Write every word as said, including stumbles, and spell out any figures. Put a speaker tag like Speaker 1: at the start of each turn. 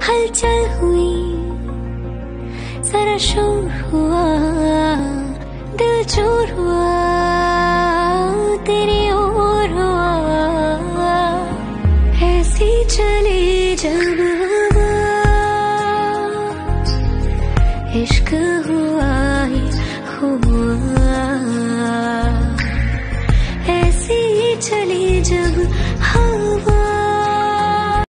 Speaker 1: हलचल हुई, जरा शोर हुआ, दिल चोर हुआ, तेरी ओर हुआ, ऐसी चली जब हवा, इश्क हुआ ही हुआ, ऐसी चली जब